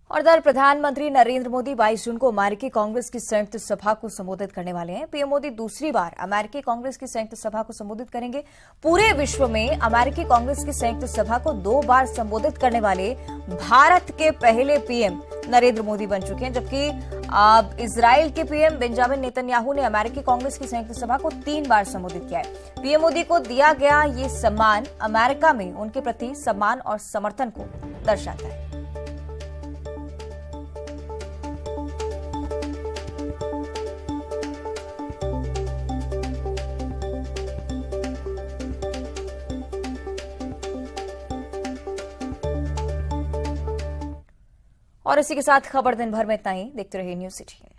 और इधर प्रधानमंत्री नरेंद्र मोदी 22 जून को अमेरिकी कांग्रेस की संयुक्त सभा को संबोधित करने वाले हैं। पीएम मोदी दूसरी बार अमेरिकी कांग्रेस की संयुक्त सभा को संबोधित करेंगे। पूरे विश्व में अमेरिकी कांग्रेस की संयुक्त सभा को 2 बार संबोधित करने वाले भारत के पहले पीएम नरेंद्र मोदी बन चुके हैं, जबकि इजराइल के पीएम बेंजामिन नेतन्याहू ने अमेरिकी कांग्रेस की संयुक्त सभा को 3 बार संबोधित किया है। पीएम मोदी को दिया गया ये सम्मान अमेरिका में उनके प्रति सम्मान और समर्थन को दर्शाता है। और इसी के साथ खबर दिन भर में इतना ही। देखते रहिए न्यूज़ सिटी।